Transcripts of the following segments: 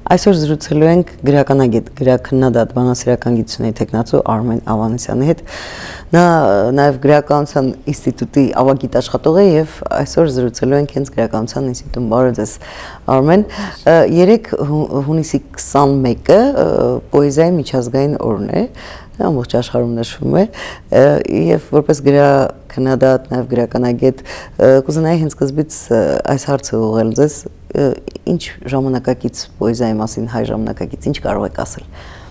Այսօր զրուցելու ենք գրականագետ, գրաքննադատ, բանասիրական գիտությունների տեխնացու Արմեն Ավանեսյանի հետ։ Նա նաև գրականության ինստիտուտի ավագիտ աշխատող է եւ այսօր զրուցելու ենք հենց գրականության ինստիտուտում։ Բարև ձեզ, Արմեն։ Երեկ հունիսի 21-ը պոեզիայի միջազգային օրն է։ Ամբողջ աշխարհում նշվում է եւ որպես գրաքննադատ, նաև գրականագետ կուզենայի հենց սկզբից այս հարցը ուղղել ձեզ, ինչ ժամանակակից պոեզիայի մասին, հայ ժամանակակից, ինչ կարող եք ասել։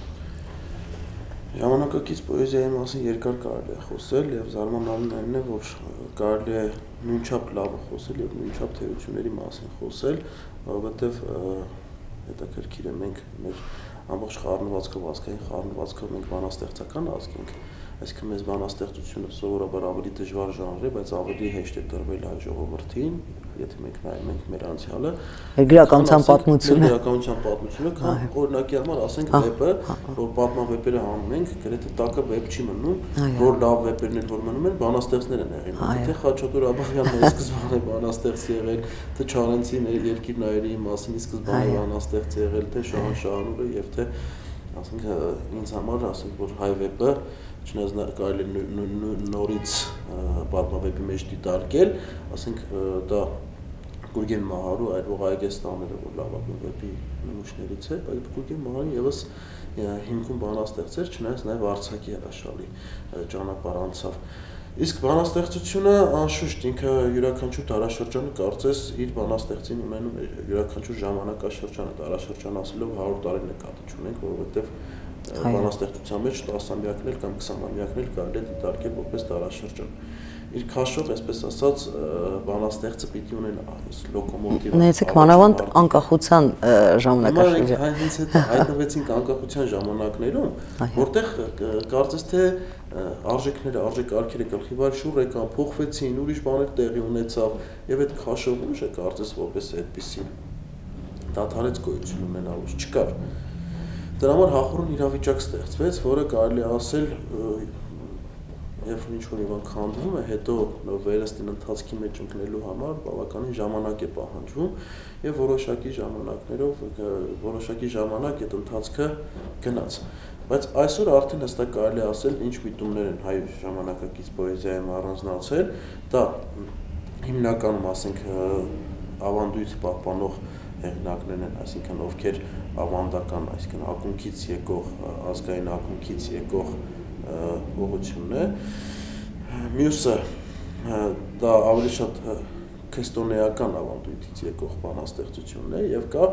Ժամանակակից պոեզիայի մասին երկար կարելի է խոսել եւ զարմանալին այն է, որ կարելի է նույնչափ լավ խոսել եւ նույնչափ թերությունների մասին խոսել, որովհետեւ հետաքրքիր է մենք մեր ամբողջ խառնվածքով, ազգային խառնվածքով մենք բանաստեղծական ազգ ենք, այսինքն մեզ բանաստեղծությունը սովորաբար ավելի դժվար ժանր է, բայց ավելի հեշտ է տրվել հայ ժողովրդին, եթե մենք նայում ենք մեր անցյալը, գրականության պատմությունը, քան օրինակի համար ասենք վեպը, որ պատմավեպերը հանում ենք, գրեթե տակը վեպ չի մնում, որ լավ վեպերն են, որ մնում են, բանաստեղծներ են եղել, թե Խաչատուր Աբաղյանն է սկզբանե բանաստեղծ եղել, թե Չարենցի երկիրնայերի մասին սկզբանե բանաստեղծ եղել, թե Շահան Շահանուրը եւ թե ասենք ինձ համար ասենք որ հայ վեպը չնայած կարելի նորից պատմավեպի մեջ դիտարկել, ասենք դա Գուրգեն Մահարու այրվող Այգեստանները, որ լավագույն վեպի նմուշներից է, բայց Գուրգեն Մահարին եւս հիմքում բանաստեղծեր, չնայած նաեւ արձակի հրաշալի ճանապարհ անցավ։ Իսկ բանաստեղծությունը անշուշտ ինքը յուրաքանչյուր դարաշրջանը կարծես իր բանաստեղծին ունենում է յուրաքանչյուր ժամանակաշրջանը, դարաշրջան ասելով 100 տարի նկատի չունենք, որովհետև բանաստեղծության մեջ 10-ամյակներ կամ 20-ամյակներ կարելի է դիտարկել որպես դարաշրջան։ Իր քաշով, այսպես ասած, բանաստեղծը պիտի ունենա լոկոմոտիվ։ Նայեցեք մանավանդ անկախության ժամանակաշրջանը։ Մենք հենց հետո հայտնվեցինք անկախության ժամանակներում, որտեղ կարծես թե արժեքները, արժեքարգերը գլխիվար շուռ եկան, փոխվեցին, ուրիշ բաներ տեղի ունեցավ, եւ այդ քաշով ուժը կարծես որպես այդպեսին դադարեց գոյություն ունենալուց չկար։ Դրա համար հախորն իրավիճակ ստեղծվեց, որը կարելի է ասել երբ ինչ-որ մի բան քանդվում է, հետո վերստին ընթացքի մեջ ընկնելու համար բավականին ժամանակ է պահանջվում եւ որոշակի ժամանակներով որոշակի ժամանակ այդ ընթացքը գնաց։ Բայց այսօր արդեն հստակ կարելի է ասել ինչ միտումներ են հայ ժամանակակից պոեզիայում առանձնացել, դա հիմնականում ասենք ավանդույթ պահպանող հեղինակներն են, այսինքն ովքեր ավանդական, այսինքն ակունքից եկող, ազգային ակունքից եկող ուղղությունն է։ Մյուսը դա ավելի շատ քրիստոնեական ավանդույթից եկող բանաստեղծությունն է եւ կա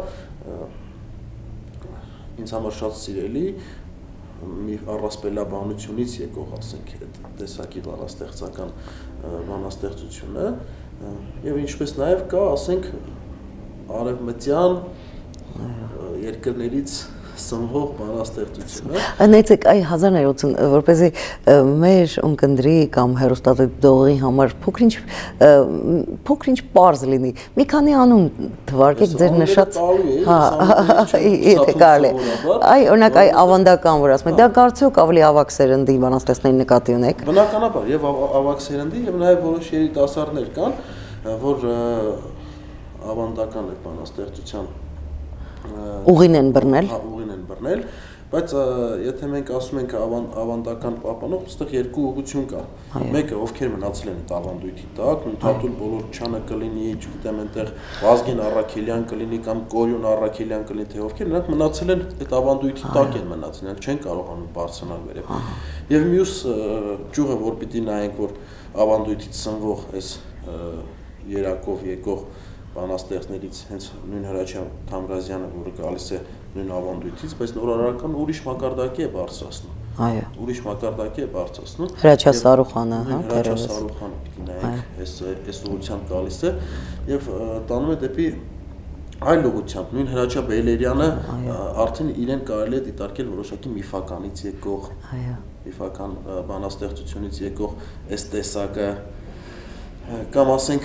ինձ համար շատ սիրելի մի առասպելաբանությունից եկող, ասենք, այդ տեսակի բանաստեղծական բանաստեղծությունը եւ ինչպես նաեւ կա, ասենք, արևմտյան երկրներից սնվող բանաստեղծությունը։ Նայեցեք, այ 1980, որպեսզի մեր ունկնդրի կամ հեռուստադիտողի համար փոքր-ինչ պարզ լինի, մի քանի անուն թվարկեք ձեր նշած, եթե կարելի է։ Այ օրինակ այ ավանդական, որ ասում եք, դա կարծիք ավելի ավագ սերնդի բանաստեղծների նկատի ունեք։ Բնականաբար, եւ ավագ սերնդի եւ նաեւ որոշ երիտասարդներ կան, որ ավանդական է բանաստեղծության ուղին են բռնել, բայց եթե մենք ասում ենք ավանդական պահպանող, այստեղ երկու ուղղություն կա։ Մեկը ովքեր մնացել են այդ ավանդույթի տակ, Թաթուլ Բոլորչյանը կլինի, չգիտեմ, այնտեղ Վազգեն Առաքելյան կլինի կամ Կորյուն Առաքելյան կլինի, թե ովքեր նրանք մնացել են այդ ավանդույթի տակ են մնացել, նրանք չեն կարողանում բարձրանալ վերև։ Եվ մյուս ճյուղը, որ պիտի նայենք, որ ավանդույթից սնվող այս երակով եկող բանաստեղծներից հենց նույն Հրաչյա Թամրազյանը, որը գալիս է նույն ավանդույթից, բայց նորարարական ուրիշ մակարդակի է բարձրացնում։ Այո։ Ուրիշ մակարդակի է բարձրացնում։ Հրաչյա Սարուխանը, հա, Հրաչյա Սարուխանը պիտի նայենք, այս ուղղությամբ գալիս է եւ տանում է դեպի այլ ուղղությամբ։ Նույն Հրաչյա Բեյլերյանը արդեն իրեն կարելի է դիտարկել որոշակի միֆականից եկող, միֆական բանաստեղծությունից եկող այս տեսակը կամ ասենք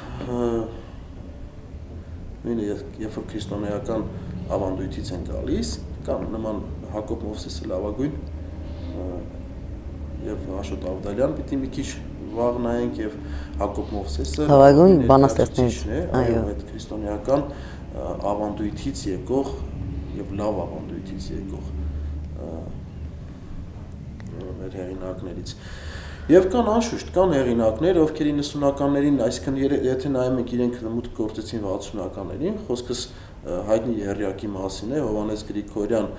նույնը երբ որ քրիստոնեական ավանդույթից են գալիս, կամ նման Հակոբ Մովսեսը լավագույն եւ Աշոտ Ավդալյան պիտի մի քիչ վաղ նայենք եւ Հակոբ Մովսեսը լավագույն բանաստեղծներից, այո, այդ քրիստոնեական ավանդույթից եկող եւ լավ ավանդույթից եկող մեր հեղինակներից։ Եվ կան անշուշտ, կան հեղինակներ, ովքեր 90-ականներին, այսինքն եթե նայում ենք իրենք մուտք գործեցին 60-ականներին, խոսքս հայտնի Եռյակի մասին է, Հովհաննես Գրիգորյան,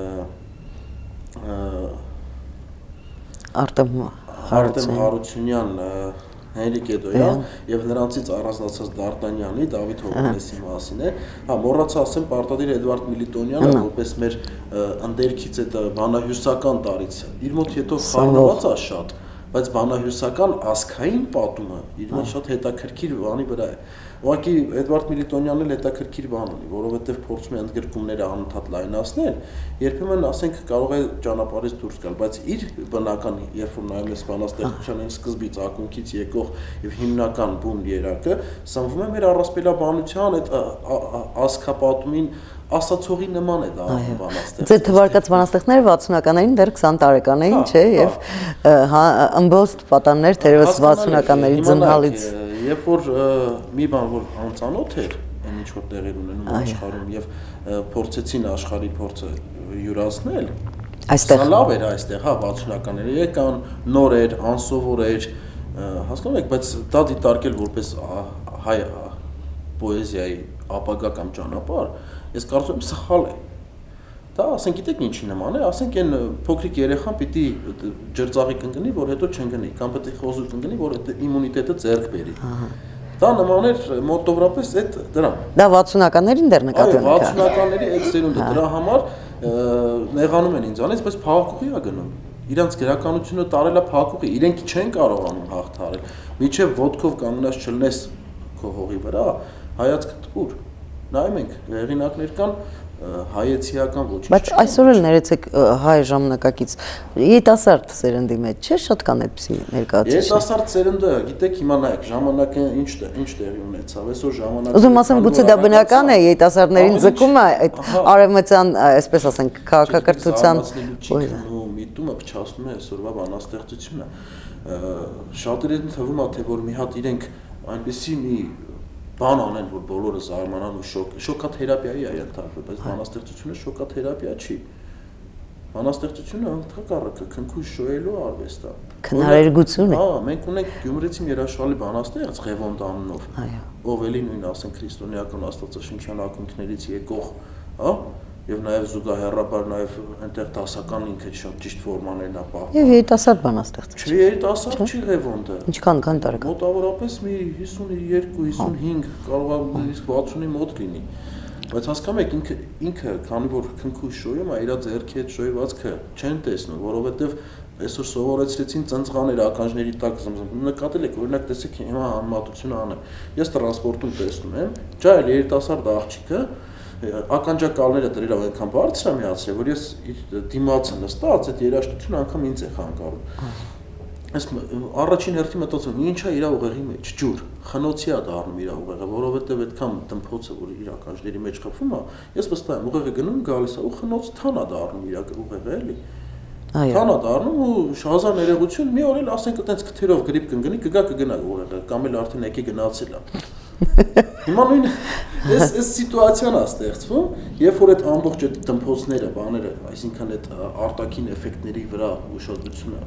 Արտեմ Հարությունյան, Հենրիկ Էդոյան եւ նրանցից առանձնացած Դարտանյանի, Դավիթ Հովհաննեսի մասին է։ Հա, մոռացա ասեմ պարտադիր Էդվարդ Միլիտոնյանը, որպես մեր ընդերքից այդ բանահյուսական տարից, իր մոտ հետո խառնված է շատ, բայց բանահյուսական ազգային պատումը իր մոտ շատ հետաքրքիր բանի վրա է։ Ուղղակի Էդվարդ Միլիտոնյանն էլ հետաքրքիր բան ունի, որովհետև փորձում է ընդգրկումները անընդհատ լայնացնել, երբեմն ասենք կարող է ճանապարհից դուրս գալ, բայց իր բնական, երբ որ նայում ես բանաստեղծության սկզբից ակունքից եկող եւ հիմնական բուն երակը, սնվում է մեր առասպելաբանության այդ ազգապատումին ասացողի նման է դա բանաստեղծ։ Ձեր թվարկած բանաստեղծները 60-ականներին դեռ 20 տարեկան էին, չէ, եւ ըմբոստ պատաններ թերևս 60-ականների ձնհալից։ Երբ որ մի բան որ անծանոթ էր, այն ինչ որ տեղեր ունենում աշխարհում եւ փորձեցին աշխարհի փորձը յուրացնել, այստեղ լավ էր այստեղ, հա 60-ականները եկան, նոր էր, անսովոր էր, հասկանում եք, բայց դա դիտարկել որպես հայ պոեզիայի ապագա կամ ճանապարհ, ես կարծում եմ սխալ է։ Դա ասենք գիտեք ինչի նման է, ասենք այն փոքրիկ երեխան պիտի ջրծաղի կընկնի, որ հետո չընկնի, կամ պետք է խոզուր կընկնի, որ այդ իմունիտետը ձեռք բերի։ Դա նման էր մոտավորապես այդ դրան։ Դա 60-ականներին դեռ նկատի ունեք։ 60-ականների այդ սերունդը դրա համար նեղանում են ինձանից, բայց փաղաքուղի է գնում։ Իրանց գրականությունը տարել է փաղաքուղի, իրենք չեն կարողանում հաղթարել։ Միջև ոտքով կանգնած չլնես քո հողի վրա, հայացքդ ուր։ Նայում ենք, հեղինակներ կան հայեցիական ոչինչ։ Բայց այսօր էլ ներեցեք հայ ժամանակակից երիտասարդ սերնդի մեջ չէ՞ շատ կան այդպիսի ներկայացուցիչներ։ Երիտասարդ սերունդը, գիտեք, հիմա նայեք, ժամանակը ինչ տեղի ունեցավ, այսօր ժամանակը։ Ուզում ասեմ, գուցե դա բնական է, երիտասարդներին ձգում է այդ արևմտյան, այսպես ասենք, քաղաքակրթության միտումը փչացնում է այսօրվա բանաստեղծությունը։ Շատերին թվում է, թե որ մի հատ իրենք այնպեսի մի բան անեն, որ բոլորը զարմանան ու շոկաթերապիայի է ենթարկվել, բայց բանաստեղծությունը շոկաթերապիա չի։ Բանաստեղծությունը ընդհակառակը քնքուշ շոյելու արվեստ է։ Քնարերգություն է։ Հա, մենք ունենք գյումրեցի երաշխալի բանաստեղծ Ղևոնդ անունով, ով էլի նույն ասենք քրիստոնեական աստվածաշնչյան ակունքներից եկող, հա, եւ նաեւ զուգահեռաբար նաեւ այնտեղ դասական ինքը շատ ճիշտ ֆորմաներն ապահովում։ Եվ երիտասարդ բանաստեղծ։ Չի երիտասարդ չի Ղևոնդը։ Ինչքան տարեկան։ Մոտավորապես մի 52-55, կարող է նույնիսկ 60-ի մոտ լինի։ Բայց հասկանում եք ինքը, քանի որ քնքուշ շոյում է, իր ձեռքի հետ շոյվածքը չեն տեսնում, որովհետեւ այսօր սովորեցրեցին ծնծղաներ ականջների տակ նկատել եք, օրինակ տեսեք հիմա անմատությունը անեմ։ Ես տրանսպորտում տեսնում եմ, ջայլ երիտասարդ աղջիկը ականջակալները դրելով այնքան բարձր է միացրել, որ ես դիմացը նստած այդ երաժշտությունը անգամ ինձ է խանգարում։ Ես առաջին հերթին մտածում եմ, ինչա իր ուղեղի մեջ ջուր, խնոցի է դառնում իր ուղեղը, որովհետև այդքան դմփոցը, որ իր ականջների մեջ խփվում է, ես վստահ եմ, ուղեղը գնում գալիս է ու խնոց թան է դառնում իր ուղեղը, էլի։ Թան է դառնում ու շահազար ներողություն, մի օր էլ ասենք այտենց քթերով գրիպ կընկնի, կգնա ուղեղը, կամ էլ արդեն եկի գնացել է։ Հիմա նույն այս սիտուացիան է ստեղծվում, երբ որ այդ ամբողջ այդ դմփոցները, բաները, այսինքն այդ արտաքին էֆեկտների վրա ուշադրությունը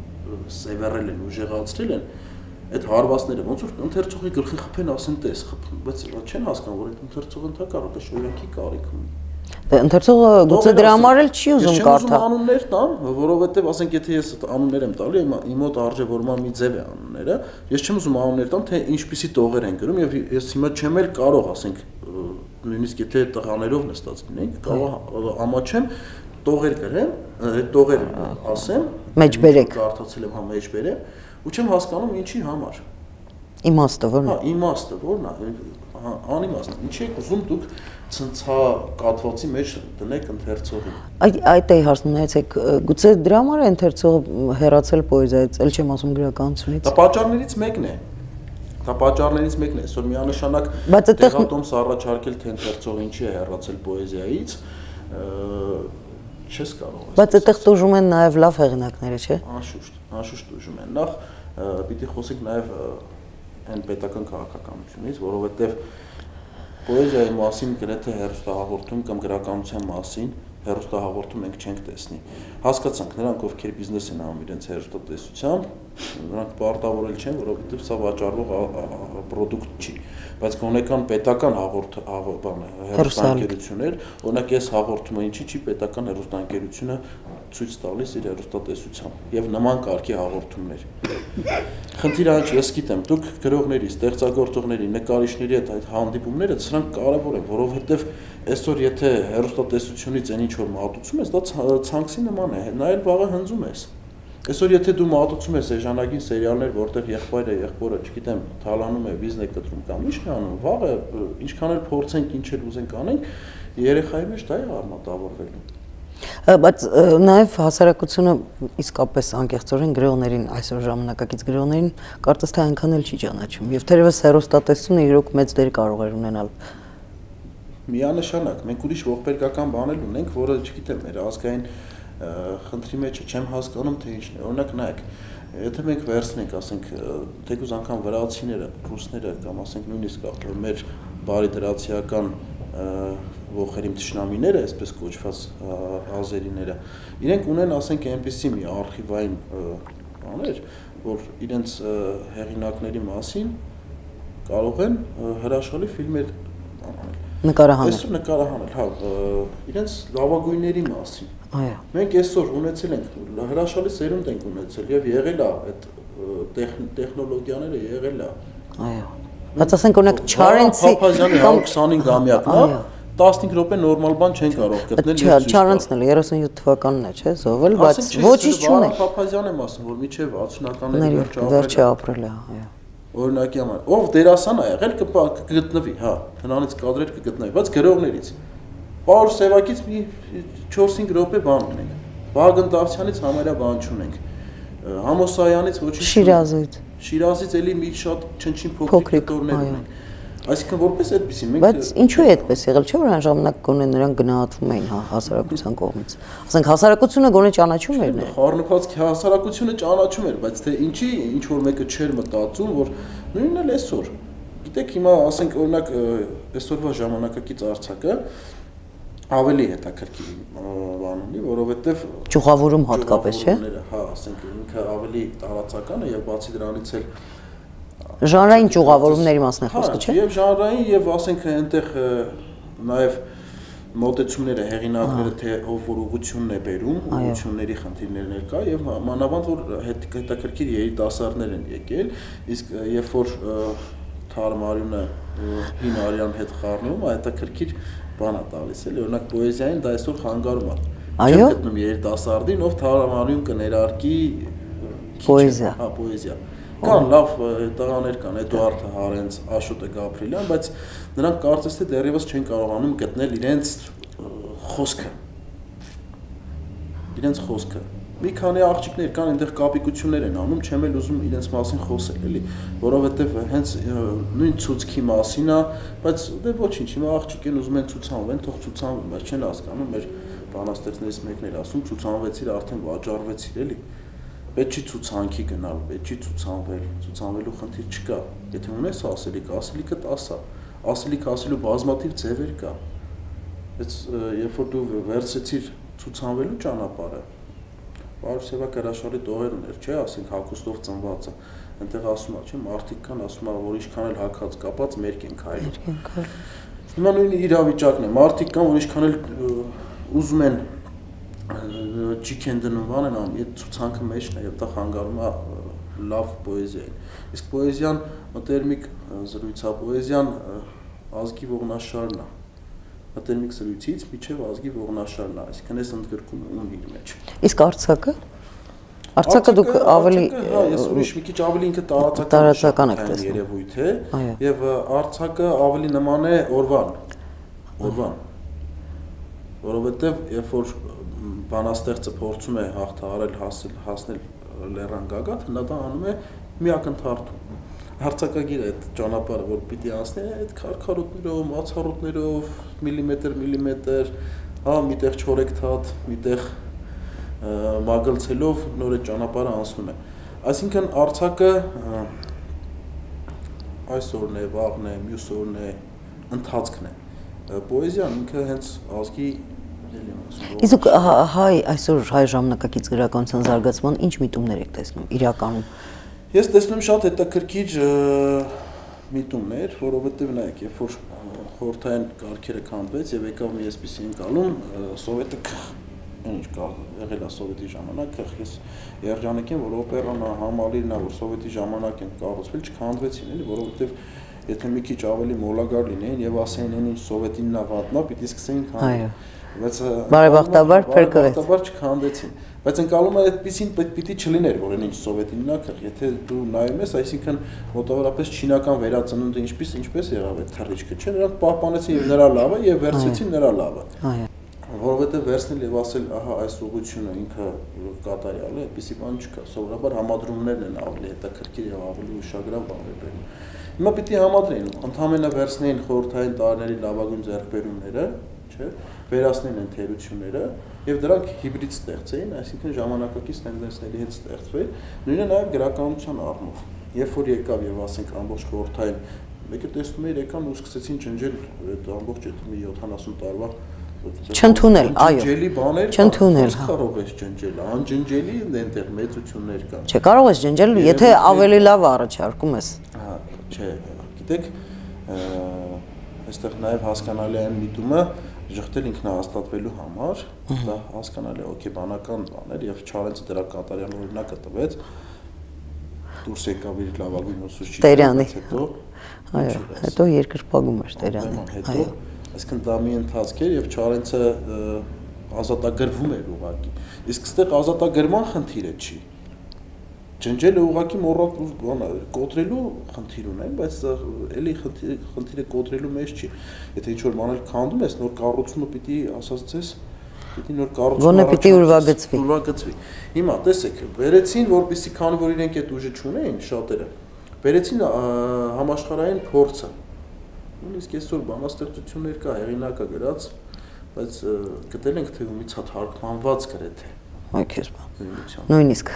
սևեռել են, ուժեղացրել են, այդ հարվածները ոնց որ ընթերցողի գլխի խփեն, ասեն տես, խփում, բայց չեն հասկանում, որ այդ ընթերցողը ընդհակառակը շոյակի կարիք ունի։ Ընթերցողը գուցե դրա համար էլ չի ուզում կարդալ։ Ես չեմ ուզում անուններ տամ, որովհետև ասենք եթե ես անուններ եմ տալու, իմ մոտ արժևորման մի ձև է անունները, ես չեմ ուզում անուններ տամ, թե ինչպիսի տողեր են գրում եւ ես հիմա չեմ էլ կարող, ասենք, նույնիսկ եթե տղաներով նստած լինենք, կարող ամաչեմ տողեր գրեմ, այդ տողեր ասեմ, մեջբերեք, կարդացել եմ, հա մեջբերեմ, ու չեմ հասկանում ինչի համար։ Իմաստը ո՞րն է։ Հա, իմաստը ո՞րն է, անիմաստ։ Ինչի եք ուզում դուք ցնցակատվածի մեջ դնեք ընթերցողին։ Այդ էի հարցնում, նայեցեք, գուցե դրա համար է ընթերցողը հեռացել պոեզիայից, ել չեմ ասում գրականությունից։ Դա պատճառներից մեկն է։ Դա պատճառներից մեկն է, այսօր միանշանակ տեղատոմս առաջարկել թե ընթերցողը ինչի է հեռացել պոեզիայից, չես կարող։ Բայց այդտեղ տուժում են նաև լավ հեղինակները, չէ՞։ Անշուշտ տուժում են։ Նախ պիտի խոսենք նաև այն պետական քաղաքականությունից, որովհետև Պոեզիայի մասին գրեթե հերոստահաղորդում կամ գրականության մասին հերոստահաղորդում մենք չենք տեսնի։ Հասկացանք, նրանք ովքեր բիզնես են անում իրենց հերոստատեսությամբ, նրանք պարտավորել չեն, որովհետև սա վաճառվող պրոդուկտ չի, բայց գոնեկան պետական հերոստանգերություններ, օրինակ ես հաղորդումը ինչի չի պետական հերոստանգերությունը ցույց տալիս իր հերոստատեսությամբ եւ նման կարգի հաղորդումներ։ Խնդիրը այն չէ, ես գիտեմ, դուք գրողների, ստեղծագործողների, նկարիչների հետ այդ հանդիպումները սրանք կարևոր են, որովհետեւ այսօր եթե հերոստատեսությունից այն ինչ որ մատուցում ես, դա ցանքսի նման է, նայել վաղը հնձում ես։ Այսօր եթե դու մատուցում ես էժանագին սերիալներ, որտեղ եղբայրը, եղբորը, չգիտեմ, թալանում է, վիզն է կտրում կամ ինչ է անում, վաղը ինչքան էլ փորձենք, ինչ էլ ուզենք անենք, երեխայի մեջ դա է արմատավորվելու։ Բայց նաև հասարակությունը իսկապես անկեղծորեն գրողներին, այսօր ժամանակակից գրողներին կարծես թե այնքան էլ չի ճանաչում, եւ թերևս հերոստատեսությունը իրոք մեծ դեր կարող է ունենալ։ Միանշանակ, մենք ուրիշ ողբերգական բաներ ունենք, որը, չգիտեմ, մեր ազգային խնդրի մեջ չեմ հասկանում թե ինչն է, օրինակ նայեք, եթե մենք վերցնենք, ասենք, թեկուզ անգամ վրացիները, ռուսները կամ ասենք նույնիսկ մեր բարիդրացիական ողերիմ թշնամիները, այսպես կոչված ազերիները, իրենք ունեն, ասենք, այնպիսի մի արխիվային բաներ, որ իրենց հեղինակների մասին կարող են հրաշալի ֆիլմեր անել։ Նկարահանել։ Այսօր նկարահանել, հա, իրենց լավագույնների մասին։ Այո։ Մենք այսօր ունեցել ենք հրաշալի սերունդ ենք ունեցել եւ եղել է այդ տեխնոլոգիաները եղել է։ Այո։ Բայց ասենք օրինակ Չարենցի Փափազյանի 125-ամյակն է, 15 րոպե նորմալ բան չեն կարող գտնել։ Չարենցն էլ 37 թվականն է, չէ՞, զոհվել, բայց ոչինչ չունի։ Փափազյան եմ ասում, որ միջև 60-ականների վերջը ապրել է, այո։ Օրինակի համար, ով դերասան է եղել կգտնվի, հա, հնանից կադրեր կգտնվի, բայց գրողներից Պաուլ Սևակից մի 4-5 րոպե բան ունենք, Վահագն Դավթյանից համարյա բան չունենք, Համոսայանից ոչինչ, Շիրազից էլի մի շատ չնչին փոքրիկ կտորներ ունենք, այսինքն որպես այդպեսին մենք։ Բայց ինչու է այդպես եղել, չէ՞ որ այն ժամանակ գոնե նրանք գնահատվում էին հասարակության կողմից։ Ասենք հասարակությունը գոնե ճանաչում էր նրան։ Խառնվածքի հասարակությունը ճանաչում էր, բայց թե ինչի ինչ որ մեկը չէր մտածում, որ նույնն էլ այսօր։ Գիտեք, հիմա ասենք օրինակ այսօրվա ժամանակակից արձակը ավելի հետաքրքիր բան ունի, որովհետև ճյուղավորում հատկապես, չէ՞։ Հա, ասենք ինքը ավելի տարածական է եւ բացի դրանից էլ ժանրային ճյուղավորումների մասն է խոսքը, չէ՞։ Եվ ժանրային եւ ասենք այնտեղ նաեւ մոտեցումները հեղինակները թե ով որ ուղղությունն է բերում, ուղղությունների խնդիրներն էլ կա եւ մանավանդ որ հետաքրքիր երիտասարդներ են եկել, իսկ երբ որ Թարմարյունը հին արյան հետ խառնում, հետաքրքիր բան է տալիս էլի, օրինակ պոեզիային դա այսօր խանգարում է։ Չեմ գտնում երիտասարդին, ով Թարմարյուն կներարկի պոեզիա։ Հա, պոեզիա։ Կան լավ տղաներ կան, Էդուարդ Հարենց, Աշոտը Գաբրիելյան, բայց նրանք կարծես թե դեռևս չեն կարողանում գտնել իրենց խոսքը։ Իրենց խոսքը։ Մի քանի աղջիկներ կան, այնտեղ կապիկություններ են անում, չեմ էլ ուզում իրենց մասին խոսել, էլի, որովհետև հենց նույն ցուցքի մասին է, բայց դե ոչինչ, հիմա աղջիկ են ուզում են ցուցանվեն, թող ցուցանվեն, բայց չեն հասկանում, մեր բանաստեղծներից մեկն էր ասում, ցուցանվեցիր, արդեն վաճառվեցիր, էլի։ Պետք չի ցուցանքի գնալ, պետք չի ցուցանվել, ցուցանվելու խնդիր չկա։ Եթե ունես ասելիք, ասելիքը տասա, ասելիք ասելու բազմաթիվ ձևեր կա։ Բայց երբ որ դու վերցեցիր ցուցանվելու ճանապարհը, Պարուս Սևակը հրաշալի տողեր ուներ, չէ, ասենք հագուստով ծնված է, այնտեղ ասում է, չէ, մարդիկ կան, ասում է, որ ինչքան էլ հագած կապած մերկ են քայլում։ Հիմա նույն իրավիճակն է, մարդիկ կան, որ ինչքան էլ ուզում են ջիկ են դնում բան են անում, այդ ցուցանքը մեջն է եւ դա խանգարում է լավ պոեզիային։ Իսկ պոեզիան մտերմիկ զրույց է, պոեզիան ազգի ողնաշարն է։ Մտերմիկ զրույցից միջև ազգի ողնաշարն է, այսինքն այս ընդգրկում ունի իր մեջ։ Իսկ արձակը? Արձակը դուք ավելի ես ուրիշ մի քիչ ավելի ինքը տարածական եք տեսնում երևույթ է եւ արձակը ավելի նման է օրվան, որովհետեւ երբ որ բանաստեղծը փորձում է հաղթահարել հասնել լեռան գագաթ, նա դա անում է մի ակնթարթում։ Հարցակագիրը այդ ճանապարհը որ պիտի անցնի, այդ քարքարոտներով, մացառոտներով, միլիմետր, հա, միտեղ չորեքթաթ, միտեղ մագլցելով նոր այդ ճանապարհը անցնում է։ Այսինքն արձակը այսօրն է, վաղն է, մյուս օրն է, ընթացքն է։ Պոեզիան ինքը հենց ազգի Իսկ հայ այսօր հայ ժամանակակից գրականության զարգացման ինչ միտումներ եք տեսնում իրականում։ Ես տեսնում շատ հետաքրքիր միտումներ, որովհետև նայեք, երբ որ խորհրդային կարգերը քանդվեց եւ եկավ մի այսպիսի ընկալում, սովետը ինչ կա եղել է սովետի ժամանակ, ես երջանիկ եմ, որ օպերան համալիրն է, որ սովետի ժամանակ են կառուցվել, չքանդվեցին, էլի, որովհետև եթե մի քիչ ավելի մոլագար լինեին եւ ասեին այն ինչ սովետինն է վատնա, պիտի սկսեին քանդել։ Բայց բարեբախտաբար փրկվեց։ Բարեբախտաբար չքանդեցին։ Բայց ընկալումը այդպեսին պիտի չլիներ, որ այն ինչ սովետինն է, եթե դու նայում ես, այսինքն մոտավորապես չինական վերածնունդը ինչպես եղավ այդ թռիչքը, չէ՞, նրանք պահպանեցին եւ նրա լավը եւ վերցրեցին նրա լավը։ Որովհետեւ վերցնել եւ ասել, ահա այս ուղղությունը ինքը կատարյալ է, այդպիսի բան չկա։ Սովորաբար համադրումներն են ավելի հետաքրքիր եւ ավելի ուշագրավ բաներ բերում։ Հիմա պիտի համադրեին, ընդհանրապես վերցնեին խորհրդային տարիների լավագույն ձեռքբերումները, չէ՞, վերացնեին այն թերությունները եւ դրանք հիբրիդ ստեղծեին, այսինքն ժամանակակից տենդենսների հետ ստեղծվել, նույնը նաեւ գրականության առումով։ Երբ որ եկավ եւ ասենք ամբողջ խորհրդային, մեկը տեսնում էր եկան ու սկսեցին ջնջել այդ ամբողջ մի 70 տարվա չընդունել, այո։ Ջնջելի բաներ չընդունել, կարող ես ջնջել, անջնջելի այնտեղ մեծություններ կան։ Չէ, կարող ես ջնջել, եթե ավելի լավ առաջարկում ես։ Հա, չէ, գիտեք, այստեղ նաև հասկանալի է միտումը ժխտել ինքնահաստատվելու համար, դա հասկանալի է օքեբանական բաներ եւ Չարենցը դրա կատարյալ օրինակը տվեց, դուրս եկավ իր լավագույն ուսուցիչի Տերյանի, հետո, այո, հետո երկրպագում էր Տերյանին, այո, այսինքն դա մի ընթացք էր եւ Չարենցը ազատագրվում էր ուղղակի, իսկ այստեղ ազատագրման խնդիրը չի։ Ջնջելը ուղղակի մոռակ կոտրելու խնդիր ունեն, բայց էլի խնդիրը կոտրելու մեջ չի։ Եթե ինչ-որ բաներ քանդում ես, նոր կառուցումը պիտի ասած ձեզ, պիտի նոր կառուցումը Գոնե պիտի ուրվագծվի։ Հիմա տեսեք, վերեցին, որպեսզի քանի որ իրենք այդ ուժը չունեին շատերը, վերեցին համաշխարհային փորձը։ Նույնիսկ այսօր բանաստեղծություններ կա, հեղինակա գրած, բայց գտել ենք թե ումից է թարգմանված գրեթե։ Այ քեզ բան։ Նույնիսկ։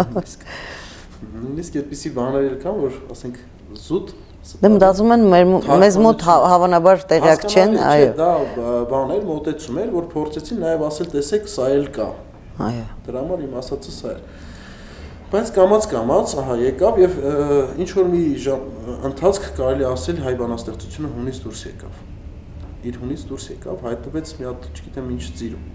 Նույնիսկ այդպիսի բաներ կան, որ ասենք զուտ Դե մտածում են մեզ մոտ հավանաբար տեղյակ չեն, այո։ Դա բաներ մոտեցում էր, որ փորձեցին նաև ասել, տեսեք, սա էլ կա։ Այո։ Դրա համար իմ ասածը սա էր։ Բայց կամաց, ահա եկավ եւ ինչ որ մի ընթացք կարելի ասել հայ բանաստեղծությունը հունից դուրս եկավ։ Իր հունից դուրս եկավ, հայտնվեց մի հատ, չգիտեմ ինչ ծիրում։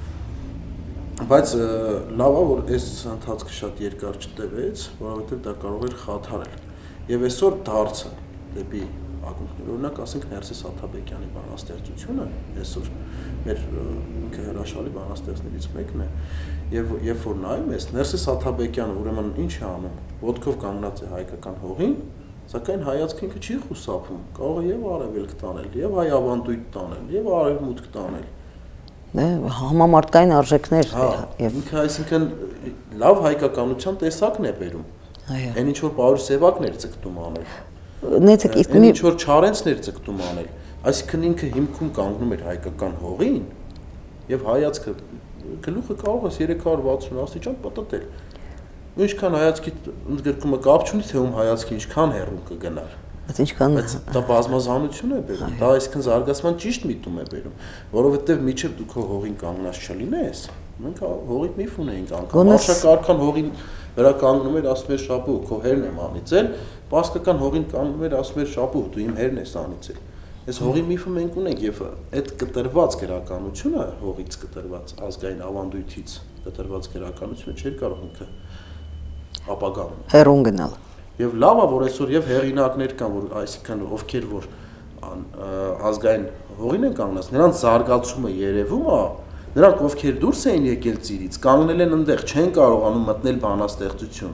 Բայց լավ է, որ այս ընթացքը շատ երկար չտևեց, որովհետև դա կարող էր խաթարել։ Եվ այսօր դարձը դեպի ակունքներ, օրինակ ասենք Ներսես Աթաբեկյանի բանաստեղծությունը, այսօր մեր ինքը հրաշալի բանաստեղծներից մեկն է, եւ երբ որ նայում ես Ներսես Աթաբեկյանը ուրեմն ինչ է անում, ոտքով կանգնած է հայկական հողին, սակայն հայացքը ինքը չի խուսափում, կարող է եւ արևելք տանել, եւ հայ ավանդույթ տանել, եւ արևմուտք տանել։ Համամարտկային արժեքներ եւ ինքը այսինքն լավ հայկականության տեսակն է բերում։ Այո։ Այն ինչ որ Պարուս Սևակներ ցկտում անել։ Նեցեք իսկ ինչ որ Չարենցներ ցկտում անել, այսինքն ինքը հիմքում կանգնում էր հայկական հողին եւ հայացքը գլուխը կարող է 360 աստիճան պատտել։ Ինչքան հայացքի ընդգրկումը կապ չունի թե ում հայացքը ինչքան հեռու կգնար։ Բայց ինչքան դա բազմազանություն է բերում, դա այսինքն զարգացման ճիշտ միտում է բերում, որովհետեւ միջև դու քո հողին կանգնած չլինես, մենք հողի միֆ ունեինք անգամ, Արշակարքան հողին վրա կանգնում էր, ասում էր շապու, քո հերն եմ անիծել, Պարսկական հողին կանգնում էր, ասում էր շապու, դու իմ հերն ես անիծել։ Այս հողի միֆը մենք ունենք եւ այդ կտրված գրականությունը, հողից կտրված ազգային ավանդույթից կտրված գրականությունը չէր կարող ինքը ապագանում հերուն գնալ։ Եվ լավ է, որ այսօր եւ հեղինակներ կան, որ այսինքն ովքեր որ ազգային հողին են կանգնած, նրանց զարգացումը երևում է, նրանք ովքեր դուրս էին եկել ծիրից, կանգնել են այնտեղ, չեն կարողանում մտնել բանաստեղծություն։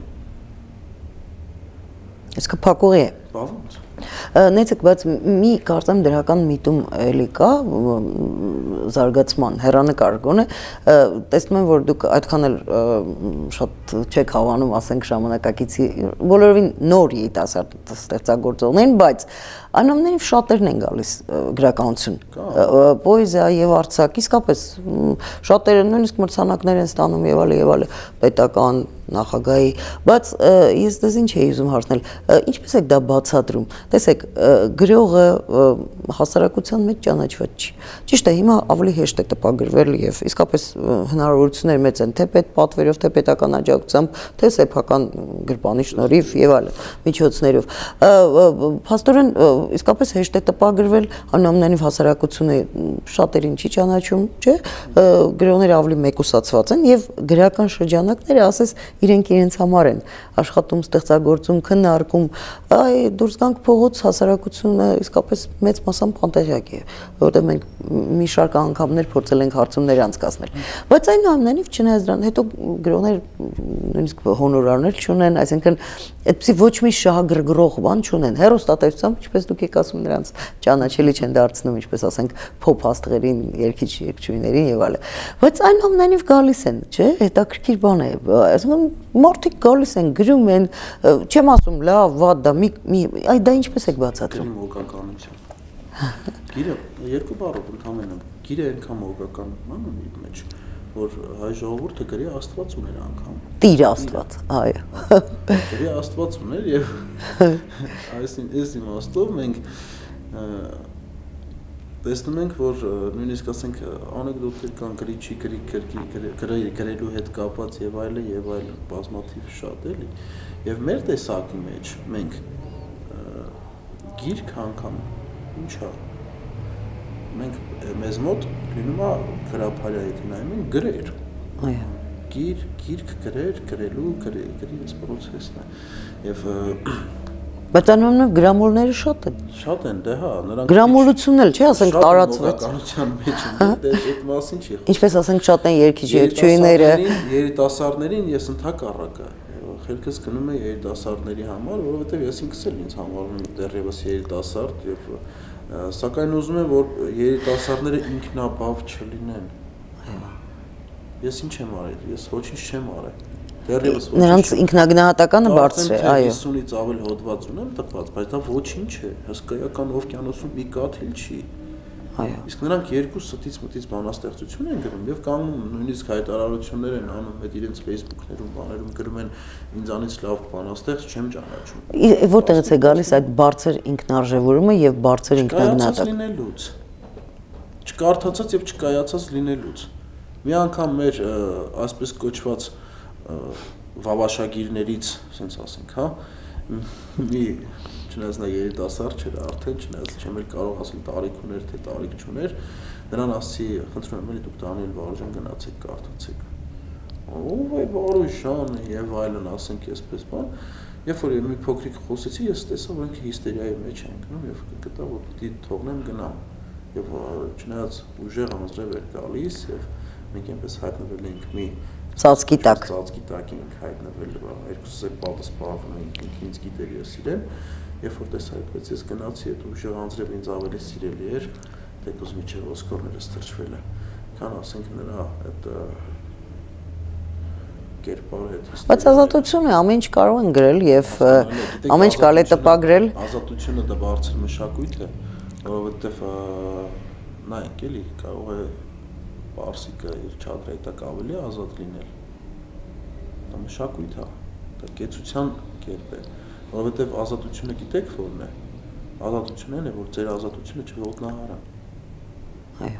Իսկ փակուղի է։ Բավոց։ Նեցեք, բայց մի կարծեմ դրական միտում էլի կա զարգացման հերանեկար գոնե, տեսնում եմ, որ դուք այդքան էլ շատ չեք հավանում, ասենք ժամանակակիցի, բոլորովին նոր երիտասարդ ստեղծագործողներին, բայց այնուամենայնիվ շատերն են գալիս գրականություն, պոեզիա եւ արձակ, իսկապես շատերը նույնիսկ մրցանակներ են ստանում եւ այլ, պետական նախագահի, բայց ես դες ինչ էի ուզում հարցնել, ինչպես եք դա բացատրում։ Տեսեք, գրողը հասարակության մեջ ճանաչված չի։ Ճիշտ է, հիմա ավելի հեշտ է տպագրվել եւ իսկապես հնարավորություններ մեծ են թե պատվերով, թե պետական աջակցությամբ, թե սեփական գրպանի շնորհիվ եւ այլն միջոցներով։ Փաստորեն իսկապես հեշտ է տպագրվել, անամենայնիվ հասարակությունը շատերին չի ճանաչում, չէ՞։ Գրողները ավելի մեկուսացված են եւ գրական շրջանակները, ասես, իրենց համար են աշխատում, ստեղծագործում, քննարկում, դուրս գանք փողոց, հասարակությունը իսկապես մեծ մասամբ անտեղյակ է, որովհետև մենք մի շարք անգամներ փորձել ենք հարցումներ անցկացնել, բայց այնուամենայնիվ չնայած դրան, հետո գրողներ նույնիսկ հոնորարներ չունեն, այսինքն այդպեսի ոչ մի շահագրգռող բան չունեն, հեռուստատեսությամբ, ինչպես դուք եք ասում, նրանց ճանաչելի չեն դարձնում, ինչպես ասենք, փոփ աստղերին, երգիչ երգչուհիներին եւ այլն, բայց այնուամենայնիվ գալիս են, չէ՞, հետաքրքիր բան է, այսինքն մարդիկ գալիս են, գրում են, չեմ ասում լավ, վատ, դա այ դա ինչպես եք բացատրում։ Մոգականություն։ Գիրը երկու բառով ընդհանրապես գիրը այնքան մոգական բան ունի իր մեջ, որ հայ ժողովուրդը գրի Աստված ուներ անգամ։ Տիր Աստված, այո։ Գրի Աստված ուներ եւ այս իմաստով մենք տեսնում ենք, որ նույնիսկ ասենք անեկդոտներ կան գրիչի գրելու հետ կապված եւ այլն բազմաթիվ շատ էլի եւ մեր տեսակի մեջ մենք գիրք անգամ ինչա մենք մեզ մոտ լինում է գրափարիա եթե նայում ենք գրեր այո գիրք գրեր գրելու գրի այս process-ն է եւ բայց անոնով գրամոլները շատ են, դե հա, նրանք գրամոլությունն էլ չի, ասենք տարածվեց։ Մոգականության մեջ են, դե այդ մասին չի խոսքը։ Ինչպես ասենք շատ են երգիչ երգչուհիները։ Երիտասարդներին ես ընդհակառակը խելքս գնում է երիտասարդների համար, որովհետև ես ինքս էլ ինձ համարում եմ դեռևս երիտասարդ եւ սակայն ուզում եմ որ երիտասարդները ինքնաբավ չլինեն։ Ես ինչ եմ արել, ես ոչինչ չեմ արել։ Նրանց ինքնագնահատականը բարձր է, այո։ 50-ից ավել հոդված ունեմ տպված, բայց դա ոչինչ է, հսկայական օվկիանոսում մի կաթիլ չի։ Այո։ Իսկ նրանք երկու ստից մտից բանաստեղծություն են գրում եւ կանգնում նույնիսկ հայտարարություններ են անում այդ իրենց Facebook-ներում, բաներում գրում են ինձանից լավ բանաստեղծ չեմ ճանաչում։ Որտեղից է գալիս այդ բարձր ինքնարժևորումը եւ բարձր ինքնագնահատակը։ Չկարդացած եւ չկայացած լինելուց։ Մի անգամ մեր այսպես կոչված վավաշագիրներից, ասենք ասենք, հա, մի չնայած նա երիտասարդ չէր արդեն, չնայած չեմ էլ կարող ասել տարիք ուներ, թե տարիք չուներ, նրան ասի, խնդրում եմ, էլի դուք Դանիել Վարուժան գնացեք, կարդացեք։ Ով է Վարուժան եւ այլն, ասենք այսպես բան, երբ որ մի փոքրիկ խոսեցի, ես տեսա, որ ինքը հիստերիայի մեջ է ընկնում եւ գտա, որ պիտի թողնեմ գնամ։ Եվ չնայած ուժեղ անձրև էր գալիս եւ մենք այնպես հայտնվել էինք մի ծածկի տակ ենք հայտնվել, երկուսս էլ պատս պահվում էինք, ինձ գիտեր ես իրեն, երբ որ տեսա այդպես ես գնացի, այդ ուժեղ անձրև ինձ ավելի սիրելի էր, թեկուզ միջև ոսկորներս թրջվել է, քան ասենք նրա այդ կերպարը հետ։ Բայց ազատությունը ամեն ինչ կարող են գրել եւ ամեն ինչ կարելի է տպագրել։ Ազատությունը դա բարձր մշակույթ է, որովհետեւ նայեք էլի կարող է Պարսիկը իր չադրայի տակ ավելի ազատ լինել։ Դա մշակույթ է, դա կեցության կերպ է, որովհետև ազատությունը գիտեք որն է։ Ազատությունն է, որ ձեր ազատությունը չոտնահարան։ Այո։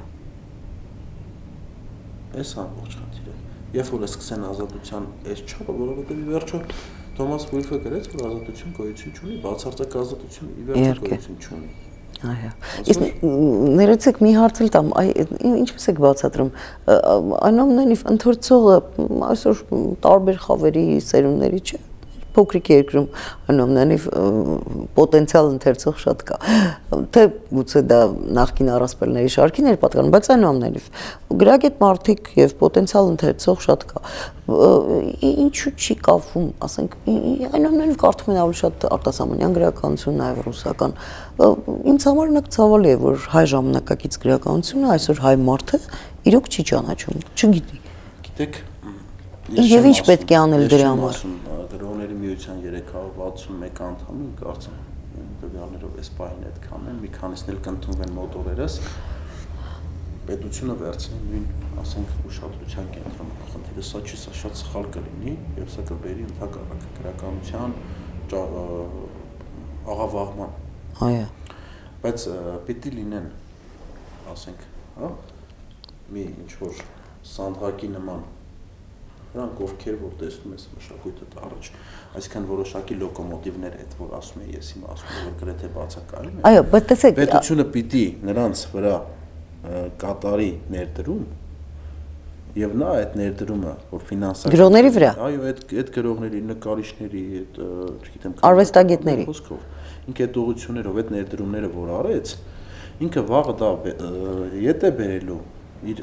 Այս ամբողջ խնդիրը։ Երբ որ սկսեն ազատության այս չափը, որովհետև ի վերջո Թոմաս Վուլֆը գրեց, որ ազատություն գոյություն չունի, բացարձակ ազատություն ի վերջո գոյություն չունի։ Այո։ Իսկ ներեցեք մի հարց էլ տամ, ինչպես եք բացատրում, այնուամենայնիվ ընթերցողը այսօր տարբեր խավերի սերունդների չէ, փոքրիկ երկրում այնուամենայնիվ պոտենցիալ ընթերցող շատ կա, թե գուցե դա նախկին առասպելների շարքին էր պատկանում, բայց այնուամենայնիվ գրագետ մարդիկ եւ պոտենցիալ ընթերցող շատ կա, ինչու չի կապվում, ասենք, այնուամենայնիվ կարդում են ավելի շատ արտասահմանյան գրականություն, նաեւ ռուսական, ինձ համար նա ցավալի է, որ հայ ժամանակակից գրականությունը այսօր հայ մարդը իրոք չի ճանաչում, չգիտի։ Գիտեք, եւ ինչ պետք է անել դրա համար։ Գրողների միության 361 անդամին կարծեմ տվյալներով այս պահին այդքան են, մի քանիսն էլ կընդունվեն մոտ օրերս, պետությունը վերցնի նույն, ասենք, ուշադրության կենտրոնում, խնդիրը սա չի, սա շատ սխալ կլինի եւ սա կբերի ընդհակառակ գրականության աղավաղման։ Այո։ Բայց պիտի լինեն, ասենք, հա, մի ինչ-որ սանդղակի նման նրանք ովքեր որ տեսնում ես մշակույթը առաջ, այսինքն որոշակի լոկոմոտիվներ այդ որ ասում եմ ես հիմա ասում եմ որ գրեթե բացակայում է։ Այո, բայց տեսեք, պետությունը պիտի նրանց վրա կատարի ներդրում եւ նա այդ ներդրումը որ ֆինանսական գրողների վրա։ Այո, այդ գրողների, նկարիչների, այդ չգիտեմ, արվեստագետների խոսքով ինքը այդ ուղղություններով այդ ներդրումները որ արեց, ինքը վաղը դա ետ է բերելու իր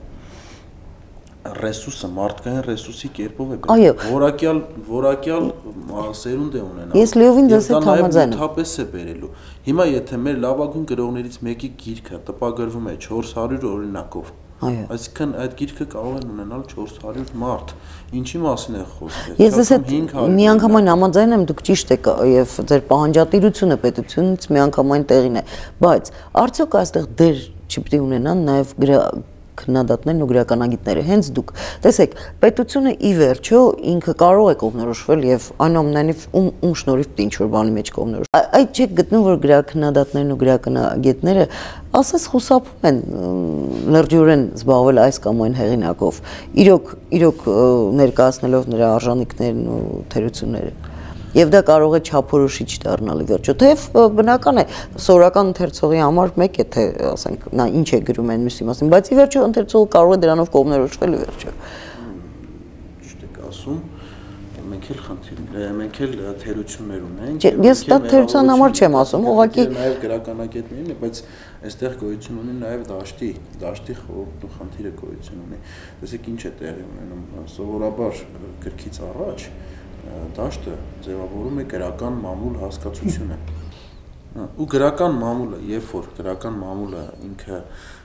ռեսուրսը, մարդկային ռեսուրսի կերպով է բերելու, որակյալ սերունդ է ունենա։ Ես լիովին ձեզ հետ համաձայն եմ։ Թափես է բերելու։ Հիմա եթե մեր լավագույն գրողներից մեկի գիրքը տպագրվում է 400 օրինակով, այսինքն այդ գիրքը կարող են ունենալ 400 մարդ։ Ինչի մասին է խոսքը։ Ես ձեզ հետ միանգամայն համաձայն եմ, դուք ճիշտ եք եւ ձեր պահանջատիրությունը պետությունից միանգամայն տեղին է, բայց արդյոք այստեղ դեր չպիտի ունենան նաեւ քննադատներն ու գրականագետները, հենց դուք։ Տեսեք, պետությունը ի վերջո ինքը կարող է կողմնորոշվել եւ այնուամենայնիվ ում շնորհիվ ինչ որ բանի մեջ կողմնորոշ։ Այդ չեք գտնում, որ գրաքննադատներն ու գրականագետները ասես խուսափում են լրջորեն զբաղվել այս կամ այն հեղինակով, իրոք ներկայացնելով նրա արժանինքներն ու թերությունները։ Եվ դա կարող է չափորոշիչ դառնալ ի վերջո, թեև բնական է սովորական ընթերցողի համար մեկ է թե ասենք նա ինչ է գրում այն մյուսի մասին, բայց ի վերջո ընթերցողը կարող է դրանով կողմնորոշվել ի վերջո։ Ճիշտ եք ասում, մենք էլ թերություններ ունենք։ Ես դա թերության համար չեմ ասում, ուղղակի նաև գրականագետներին է, բայց այստեղ գոյություն ունի նաև դաշտի խնդիրը գոյություն ունի։ Տեսեք ինչ է տեղի ունենում, սովորաբար գրքից առաջ դաշտը ձևավորում է գրական մամուլ հասկացությունը։ Ու գրական մամուլը, երբ որ գրական մամուլը ինքը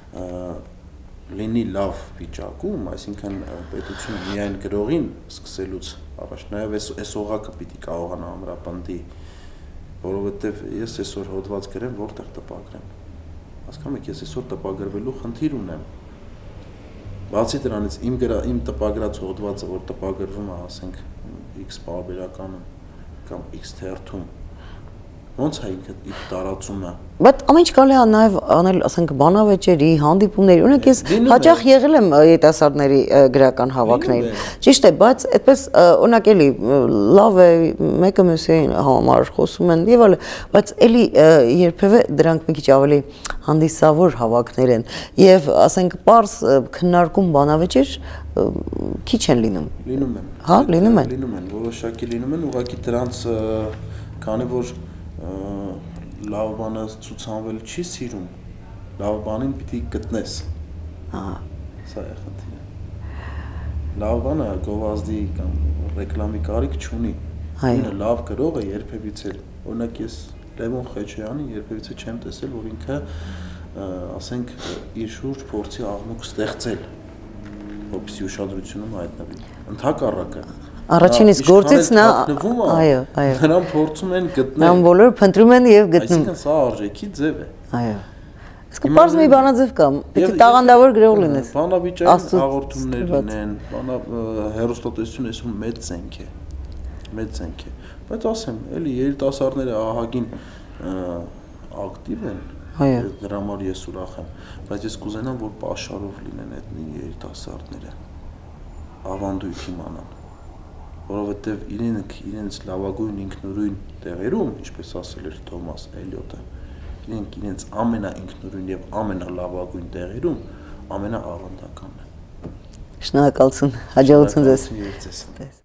լինի լավ վիճակում, այսինքն պետությունը միայն գրողին սկսելուց առաջ, նաև այս օղակը պիտի կարողանա ամրապնդի, որովհետև ես այսօր հոդված գրեմ, որտեղ տպագրեմ։ Հասկանում եք, ես այսօր տպագրվելու խնդիր ունեմ։ Բացի դրանից իմ տպագրած հոդվածը, որ տպագրվում է, ասենք, X պարբերականում կամ X թերթում, ոնց է ինքը իր տարածումը։ Բայց ամեն ինչ կարելի է նաև անել, ասենք, բանավեճերի, հանդիպումների, օրինակ ես հաճախ եղել եմ երիտասարդների գրական հավաքներին։ Ճիշտ է, բայց այդպես օրինակ էլի լավ է, մեկը մյուսի համար խոսում են եւ այլն, բայց էլի երբևէ դրանք մի քիչ ավելի հանդիսավոր հավաքներ են եւ ասենք պարզ քննարկում բանավեճեր քիչ են լինում։ Լինում են։ Հա, լինում են, որոշակի լինում են, ուղղակի դրանց քանի որ լավ բանը ցուցանվել չի սիրում, լավ բանին պիտի գտնես։ Ահա։ Սա է խնդիրը։ Լավ բանը գովազդի կամ ռեկլամի կարիք չունի։ Ինքը լավ գրող է երբևիցե։ Օրինակ ես Լևոն Խեչեյանին երբևիցե չեմ տեսել, որ ինքը ասենք իր շուրջ փորձի աղմուկ ստեղծել, որպեսզի ուշադրությունում հայտնվի։ Ընդհակառակը Առաջին իսկ գործից նա այո, նրան փորձում են գտնել։ Նրան բոլորը փնտրում են եւ գտնում։ Այսինքն սա արժեքի ձև է։ Այո։ Իսկ պարզ մի բանաձև կա, պետք է տաղանդավոր գրող լինես։ Բանավիճային հաղորդումներ լինեն, հեռուստատեսություն այսօր մեծ զենք է։ Մեծ զենք է։ Բայց ասեմ, էլի երիտասարդները ահագին ակտիվ են։ Այո։ Դրա համար ես ուրախ եմ, բայց ես կուզենամ, որ պաշարով լինեն այդ երիտասարդները։ Ավանդույթ իմանան։ Որովհետև իրենց լավագույն ինքնուրույն տեղերում, ինչպես ասել էր Թոմաս Էլիոտը, իրենց ամենաինքնուրույն եւ ամենալավագույն տեղերում ամենաավանդականն են։ Շնորհակալություն, հաջողություն ձեզ։